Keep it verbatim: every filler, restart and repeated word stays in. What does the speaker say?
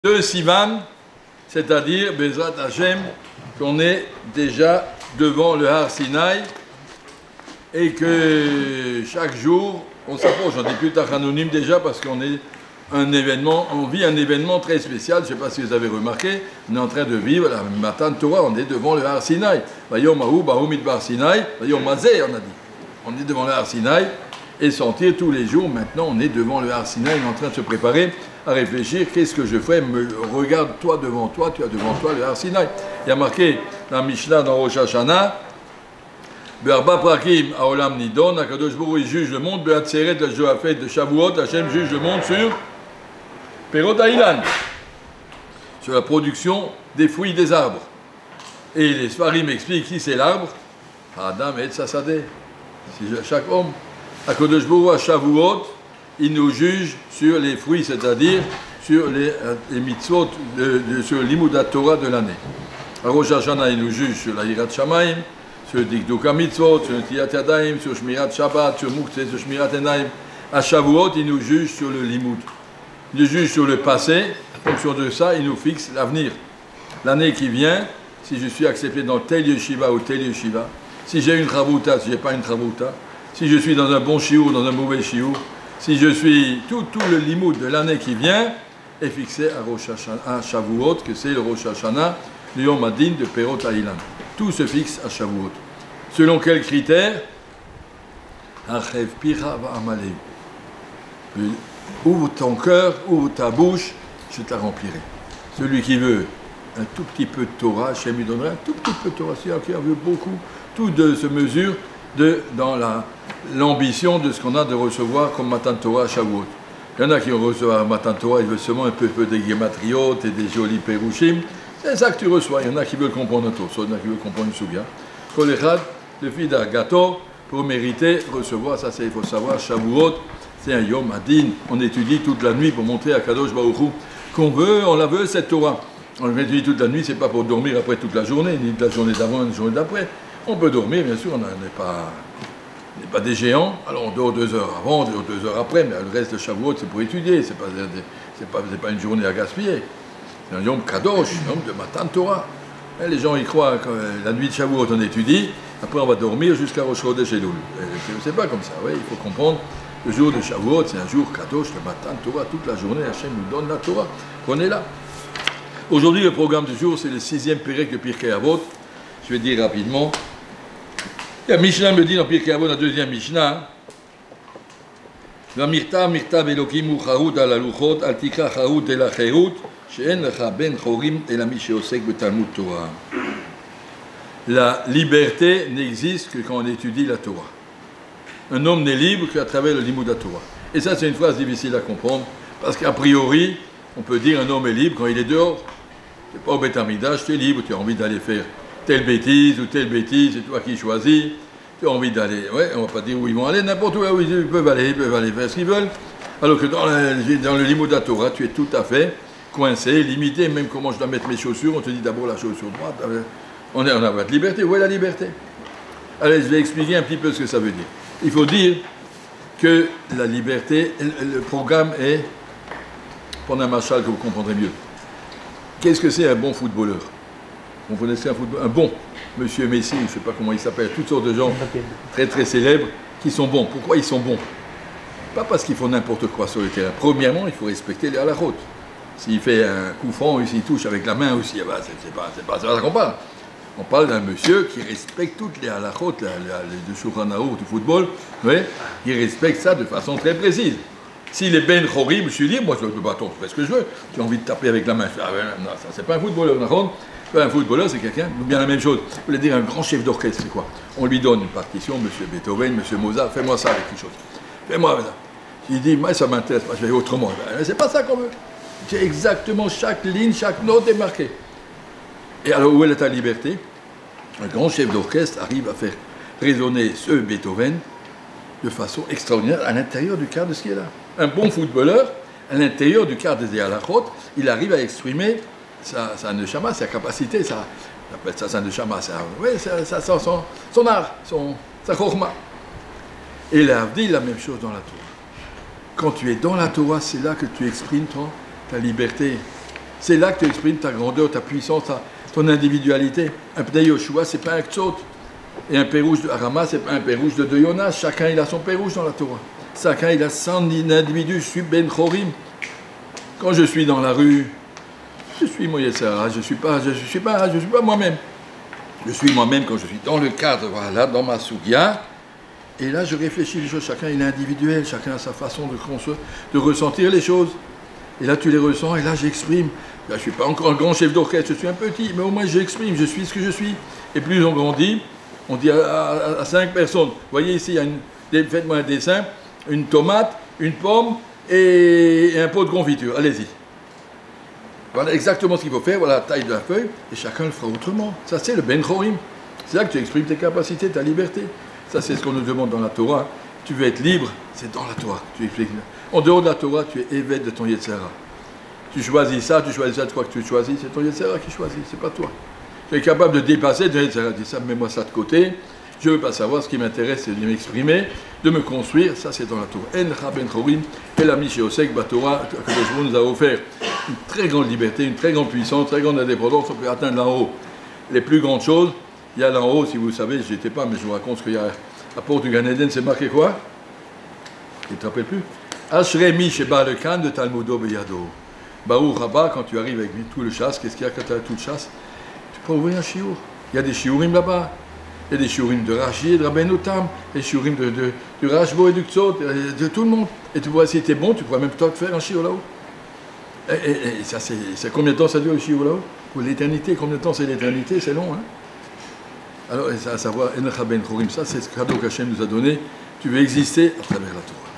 de Sivan, c'est-à-dire Bezrat Hashem, qu'on est déjà devant le Har Sinaï et que chaque jour on s'approche. On dit plus Tachanonim déjà parce qu'on est un événement, on vit un événement très spécial. Je ne sais pas si vous avez remarqué, on est en train de vivre la Matan Torah, on est devant le Har Sinaï. Vayom Ahou, Bahum Midbar Sinaï, Vayom Mazeh, on a dit. On est devant le Har Sinaï et sentir tous les jours. Maintenant, on est devant le Har Sinaï, on est en train de se préparer à réfléchir, qu'est-ce que je ferai? Me regarde toi devant toi, tu as devant toi le Har Sinaï. Il y a marqué dans la Mishnah, dans Rosh Hashanah, Be'arba prakim haolam nidon, Akadosh Baruch Hu juge le monde, Be'atzeret la Joafet de Shavuot, Hashem juge le monde sur Perot Ha'ilan, sur la production des fruits des arbres. Et les Sfarim expliquent qui c'est l'arbre? Adam et Tsasadeh. Chaque homme, Akadosh Baruch Hu à Shavuot, il nous juge sur les fruits, c'est-à-dire sur les, les mitzvot, de, de, sur l'Imoudat Torah de l'année. À Rosh Hashanah, il nous juge sur la Yirat Shamayim, sur le Dikduk HaMitzvot, sur le Tiyat Yadayim, sur Shmirat Shabbat, sur Muktzeh, sur Shmirat Enaim. À Shavuot, il nous juge sur le Limoud. Il nous juge sur le passé, en fonction de ça, il nous fixe l'avenir. L'année qui vient, si je suis accepté dans tel yeshiva ou tel yeshiva, si j'ai une chavouta, si je n'ai pas une chavouta, si je suis dans un bon shiur ou dans un mauvais shiur, si je suis, tout, tout le limoud de l'année qui vient est fixé à, Rosh Hashanah, à Shavuot, que c'est le Rosh Hashanah, le Yom Hadin de Perot Ha'ilan. Tout se fixe à Shavuot. Selon quels critères? Achev pira va'amaleu. Ouvre ton cœur, ouvre ta bouche, je te la remplirai. Celui qui veut un tout petit peu de Torah, Hashem lui donnerait un tout petit peu de Torah. Celui qui en veut beaucoup, tout de se mesure de, dans la l'ambition de ce qu'on a de recevoir comme Matan Torah à Shavuot. Il y en a qui vont recevoir Matan Torah, ils veulent seulement un peu, peu des gématriotes et des jolis pérouchim. C'est ça que tu reçois. Il y en a qui veulent comprendre un Torah, il y en a qui veulent comprendre une Sougia. Kol Echad, le fida gâteau, pour mériter recevoir, ça c'est, il faut savoir, Shavuot, c'est un Yom Hadin. On étudie toute la nuit pour montrer à Kadosh Baruch Hu qu'on veut, on la veut cette Torah. On étudie toute la nuit, c'est pas pour dormir après toute la journée, ni de la journée d'avant, ni de la journée d'après. On peut dormir, bien sûr, on n'est pas... On n'est pas des géants, alors on dort deux heures avant, on dort deux heures après, mais le reste de Shavuot, c'est pour étudier, c'est pas, c'est pas, c'est pas une journée à gaspiller. C'est un Yom Kadosh, un Yom de Matan Torah. Et les gens y croient que la nuit de Shavuot, on étudie, après on va dormir jusqu'à Rosh Chodesh Elul. C'est pas comme ça, ouais, il faut comprendre. Le jour de Shavuot, c'est un jour Kadosh, le Matan Torah, toute la journée, Hachem nous donne la Torah, qu'on est là. Aujourd'hui, le programme du jour, c'est le sixième Pérek de Pirkei Avot. Je vais dire rapidement. La Mishnah me dit dans Pirkei Avot, la deuxième Mishnah, la mirta mirta velokim ucharut al aluchot al tikra charut el acherut she'en lecha ben chorim elamisheosek betalmud Torah. La liberté n'existe que quand on étudie la Torah. Un homme n'est libre qu'à travers le limud de la Torah. Et ça, c'est une phrase difficile à comprendre, parce qu'a priori, on peut dire un homme est libre quand il est dehors. Tu n'es pas au Beth Amidash, tu es libre, tu as envie d'aller faire telle bêtise ou telle bêtise, c'est toi qui choisis, tu as envie d'aller, ouais, on ne va pas dire où ils vont aller, n'importe où, où ils peuvent aller, ils peuvent aller faire ce qu'ils veulent, alors que dans le, dans le limud de la Torah, tu es tout à fait coincé, limité, même comment je dois mettre mes chaussures, on te dit d'abord la chaussure droite, on est en avoir de liberté, où est la liberté? Allez, je vais expliquer un petit peu ce que ça veut dire. Il faut dire que la liberté, le, le programme est, pendant un machal que vous comprendrez mieux, qu'est-ce que c'est un bon footballeur? Vous connaissez un footballeur, un bon, Monsieur Messi, je ne sais pas comment il s'appelle, toutes sortes de gens très très célèbres qui sont bons. Pourquoi ils sont bons? Pas parce qu'ils font n'importe quoi sur le terrain. Premièrement, il faut respecter les halachot. S'il fait un coup franc ou s'il touche avec la main aussi, eh ben, c'est pas, c'est pas ça qu'on parle. On parle d'un monsieur qui respecte toutes les halachot, le Shulchan Aruch du football, ouais, il respecte ça de façon très précise. S'il est ben chorim, je suis libre, moi je ne peux pas, je fais ce que je veux. Tu as envie de taper avec la main, je fais, ah, ouais, non, ça c'est pas un footballeur, d'accord? Un footballeur, c'est quelqu'un, bien la même chose. Vous voulez dire un grand chef d'orchestre, c'est quoi? On lui donne une partition, Monsieur Beethoven, Monsieur Mozart, fais-moi ça avec quelque chose. Fais-moi ça. Il dit, moi ça m'intéresse pas, je vais autrement. Ben, c'est pas ça qu'on veut. C'est exactement chaque ligne, chaque note est marquée. Et alors, où est ta liberté? Un grand chef d'orchestre arrive à faire résonner ce Beethoven de façon extraordinaire à l'intérieur du cadre de ce qui est là. Un bon footballeur, à l'intérieur du cadre des halachot, il arrive à exprimer sa, sa neshama, sa capacité, sa, on appelle ça sa neshama, sa, ouais, sa, sa, son, son, son art, son, sa chorma. Et l'Avdi, la même chose dans la Torah. Quand tu es dans la Torah, c'est là que tu exprimes ton, ta liberté. C'est là que tu exprimes ta grandeur, ta puissance, ta, ton individualité. Un Pnei Yoshua, c'est pas un Ktsot. Et un Pérouge de Harama, c'est pas un Pérouge de, de Yonas. Chacun, il a son Pérouge dans la Torah. Chacun, il a son individu. Je suis Ben Chorim. Quand je suis dans la rue, je suis mon Yetzirah, je ne suis pas, je suis pas, je suis pas moi-même. Je suis moi-même quand je suis dans le cadre, voilà, dans ma Sougia. Et là, je réfléchis les choses. Chacun, il est individuel. Chacun a sa façon de, de ressentir les choses. Et là, tu les ressens. Et là, j'exprime. Là, je ne suis pas encore un grand chef d'orchestre. Je suis un petit. Mais au moins, j'exprime. Je suis ce que je suis. Et plus on grandit, on dit à, à, à cinq personnes. Vous voyez ici, il y a une, faites-moi un dessin. Une tomate, une pomme et, et un pot de confiture. Allez-y. Voilà exactement ce qu'il faut faire. Voilà la taille de la feuille. Et chacun le fera autrement. Ça, c'est le Ben Chorim. C'est là que tu exprimes tes capacités, ta liberté. Ça, c'est ce qu'on nous demande dans la Torah. Tu veux être libre, c'est dans la Torah. Tu expliques. En dehors de la Torah, tu es évêque de ton Yetzirah. Tu choisis ça, tu choisis ça, tu crois que tu choisis, c'est ton Yetzirah qui choisit, c'est pas toi. Tu es capable de dépasser ton Yetzirah. Dis ça, mets-moi ça de côté. Je ne veux pas savoir. Ce qui m'intéresse, c'est de m'exprimer, de me construire. Ça, c'est dans la Torah. En ben chorim, et la Mishéosek, Batora, que le nous a offert une très grande liberté, une très grande puissance, une très grande indépendance. On peut atteindre là-haut les plus grandes choses. Il y a là en haut, si vous savez, je n'y étais pas, mais je vous raconte ce qu'il y a à la porte du Gan Eden, c'est marqué quoi? Tu ne te rappelles plus? Ashremi Sheba le Khan de Talmudo Beyado. Baou Rabba, quand tu arrives avec tout le chasse, qu'est-ce qu'il y a quand tu as tout le chasse? Tu peux ouvrir un chiour. Il y a des chiourim là-bas. Il y a des chiourim de Rashi et de Rabbeinu Tam, des chiourim de, de, de Rashbo et du Ktsot, de tout le monde. Et tu vois, si tu es bon, tu pourrais même toi te faire un chiour là-haut. Et, et, et ça, c'est combien de temps ça dure le chiour là-haut? Pour l'éternité, combien de temps c'est l'éternité? C'est long, hein? Alors, à savoir, ça, c'est ce que Hachem nous a donné. Tu veux exister à travers la Torah.